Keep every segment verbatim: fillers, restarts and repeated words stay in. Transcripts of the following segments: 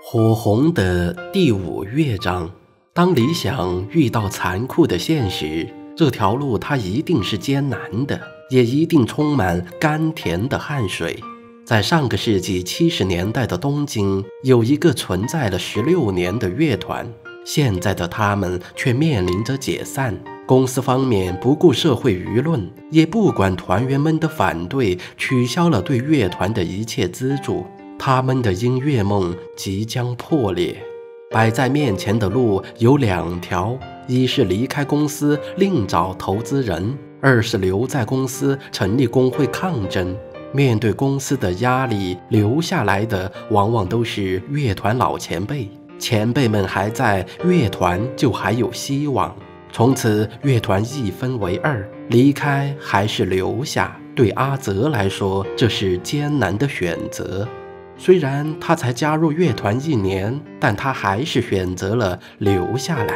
火红的第五乐章，当理想遇到残酷的现实，这条路它一定是艰难的，也一定充满甘甜的汗水。在上个世纪七十年代的东京，有一个存在了十六年的乐团，现在的他们却面临着解散。公司方面不顾社会舆论，也不管团员们的反对，取消了对乐团的一切资助。他们的音乐梦即将破裂。摆在面前的路有两条，一是离开公司另找投资人，二是留在公司成立工会抗争。面对公司的压力，留下来的往往都是乐团老前辈。前辈们还在，乐团就还有希望。从此乐团一分为二，离开还是留下，对阿泽来说这是艰难的选择。虽然他才加入乐团一年，但他还是选择了留下来。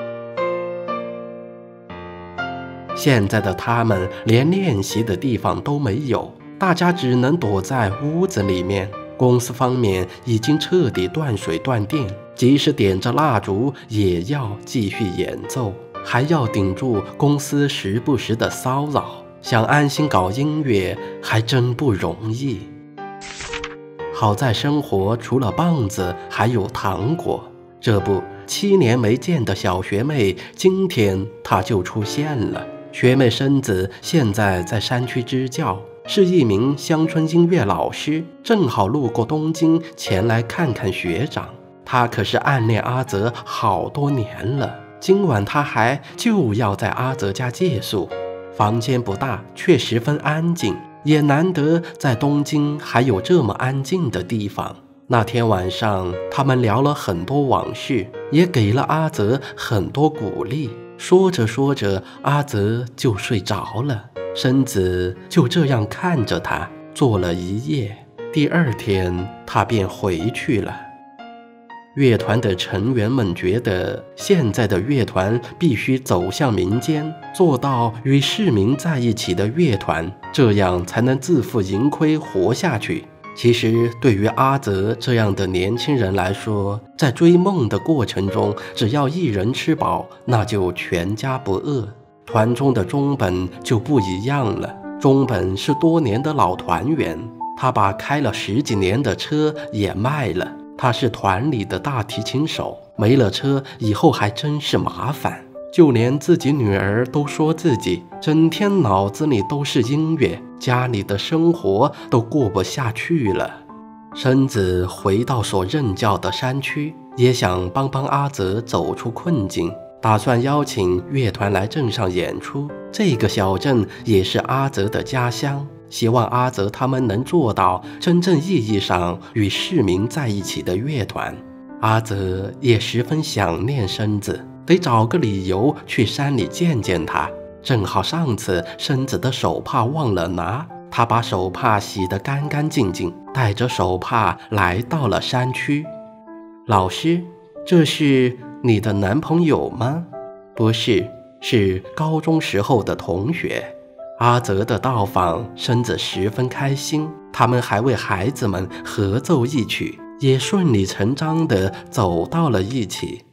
现在的他们连练习的地方都没有，大家只能躲在屋子里面。公司方面已经彻底断水断电，即使点着蜡烛也要继续演奏，还要顶住公司时不时的骚扰。想安心搞音乐还真不容易。好在生活除了棒子还有糖果，这不，七年没见的小学妹今天她就出现了。学妹生子现在在山区支教，是一名乡村音乐老师，正好路过东京前来看看学长。她可是暗恋阿泽好多年了，今晚她还就要在阿泽家借宿。房间不大，却十分安静，也难得在东京还有这么安静的地方。那天晚上他们聊了很多往事，也给了阿泽很多鼓励。说着说着，阿泽就睡着了，生子就这样看着他坐了一夜。第二天他便回去了。乐团的成员们觉得，现在的乐团必须走向民间，做到与市民在一起的乐团，这样才能自负盈亏活下去。其实对于阿泽这样的年轻人来说，在追梦的过程中，只要一人吃饱，那就全家不饿。团中的中本就不一样了，中本是多年的老团员，他把开了十几年的车也卖了。他是团里的大提琴手，没了车以后还真是麻烦。就连自己女儿都说自己整天脑子里都是音乐，家里的生活都过不下去了。生子回到所任教的山区，也想帮帮阿泽走出困境，打算邀请乐团来镇上演出。这个小镇也是阿泽的家乡，希望阿泽他们能做到真正意义上与市民在一起的乐团。阿泽也十分想念生子，得找个理由去山里见见他。正好上次生子的手帕忘了拿，他把手帕洗得干干净净，带着手帕来到了山区。老师，这是你的男朋友吗？不是，是高中时候的同学。阿泽的到访，生子十分开心，他们还为孩子们合奏一曲，也顺理成章地走到了一起。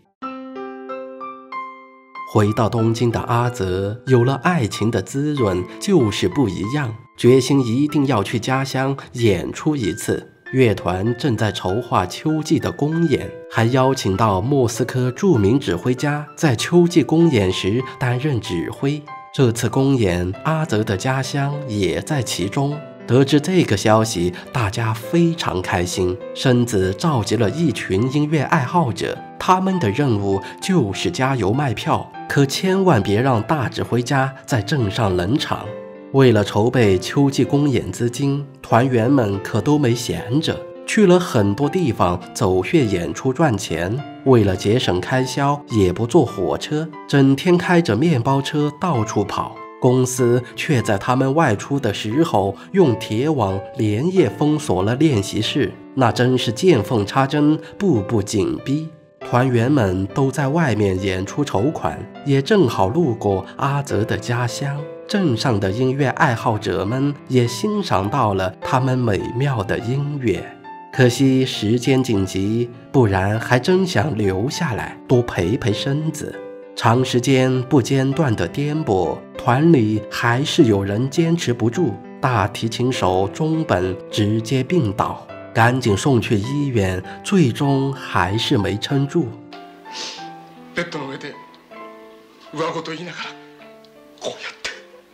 回到东京的阿泽，有了爱情的滋润，就是不一样，决心一定要去家乡演出一次。乐团正在筹划秋季的公演，还邀请到莫斯科著名指挥家在秋季公演时担任指挥。这次公演，阿泽的家乡也在其中。得知这个消息，大家非常开心。生子召集了一群音乐爱好者，他们的任务就是加油卖票，可千万别让大指挥家在镇上冷场。为了筹备秋季公演资金，团员们可都没闲着，去了很多地方走穴演出赚钱。为了节省开销，也不坐火车，整天开着面包车到处跑。公司却在他们外出的时候用铁网连夜封锁了练习室，那真是见缝插针，步步紧逼。团员们都在外面演出筹款，也正好路过阿泽的家乡。镇上的音乐爱好者们也欣赏到了他们美妙的音乐。 可惜时间紧急，不然还真想留下来多陪陪身子。长时间不间断的颠簸，团里还是有人坚持不住，大提琴手中本直接病倒，赶紧送去医院，最终还是没撑住。 ベッドの上で上ごと言いながらこうやって。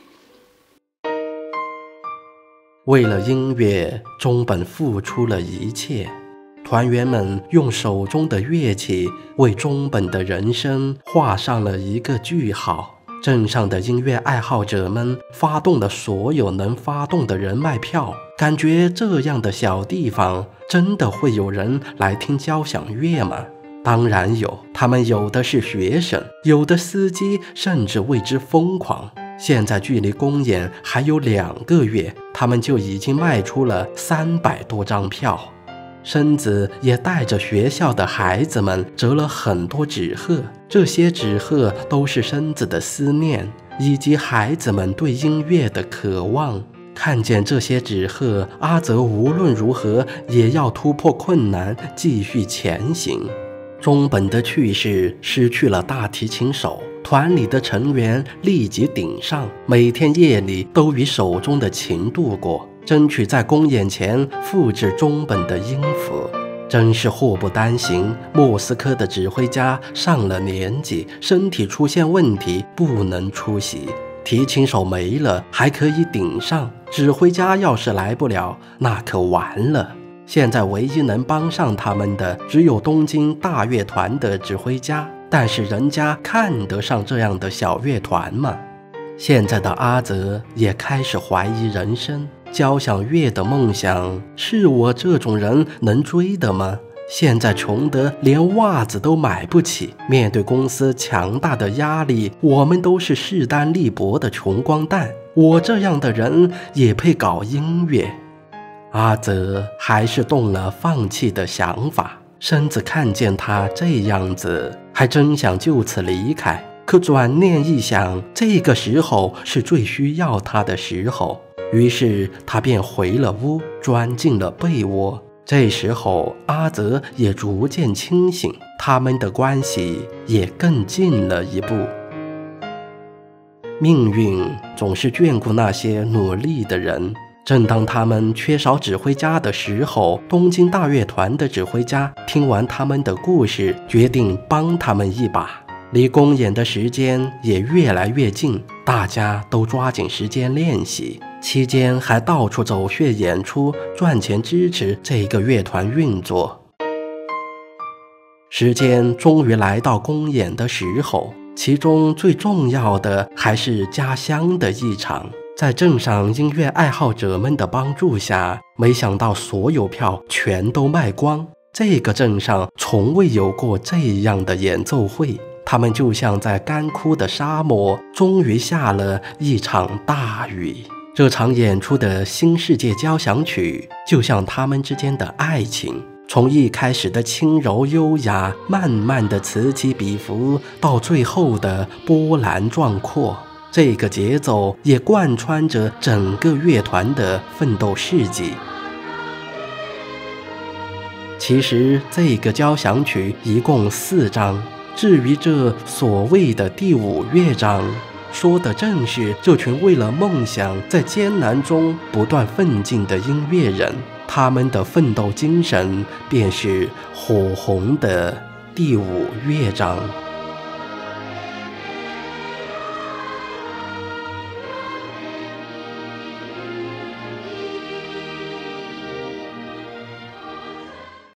为了音乐，中本付出了一切。团员们用手中的乐器为中本的人生画上了一个句号。镇上的音乐爱好者们发动了所有能发动的人卖票，感觉这样的小地方真的会有人来听交响乐吗？当然有，他们有的是学生，有的司机甚至为之疯狂。现在距离公演还有两个月，他们就已经卖出了三百多张票。生子也带着学校的孩子们折了很多纸鹤，这些纸鹤都是生子的思念，以及孩子们对音乐的渴望。看见这些纸鹤，阿泽无论如何也要突破困难，继续前行。中本的去世失去了大提琴手，团里的成员立即顶上，每天夜里都与手中的琴度过，争取在公演前复制中本的音符。真是祸不单行，莫斯科的指挥家上了年纪，身体出现问题，不能出席。提琴手没了还可以顶上，指挥家要是来不了，那可完了。现在唯一能帮上他们的只有东京大乐团的指挥家，但是人家看得上这样的小乐团吗？现在的阿泽也开始怀疑人生，交响乐的梦想是我这种人能追的吗？现在穷得连袜子都买不起，面对公司强大的压力，我们都是势单力薄的穷光蛋，我这样的人也配搞音乐？阿泽还是动了放弃的想法，生子看见他这样子，还真想就此离开，可转念一想，这个时候是最需要他的时候，于是他便回了屋，钻进了被窝。这时候阿泽也逐渐清醒，他们的关系也更近了一步。命运总是眷顾那些努力的人。正当他们缺少指挥家的时候，东京大乐团的指挥家听完他们的故事，决定帮他们一把。离公演的时间也越来越近，大家都抓紧时间练习，期间还到处走穴演出，赚钱支持这个乐团运作。时间终于来到公演的时候，其中最重要的还是家乡的一场。在镇上音乐爱好者们的帮助下，没想到所有票全都卖光。这个镇上从未有过这样的演奏会，他们就像在干枯的沙漠，终于下了一场大雨。这场演出的新世界交响曲，就像他们之间的爱情，从一开始的轻柔优雅，慢慢的此起彼伏，到最后的波澜壮阔。这个节奏也贯穿着整个乐团的奋斗事迹。其实这个交响曲一共四章，至于这所谓的第五乐章，说的正是这群为了梦想在艰难中不断奋进的音乐人，他们的奋斗精神便是火红的第五乐章。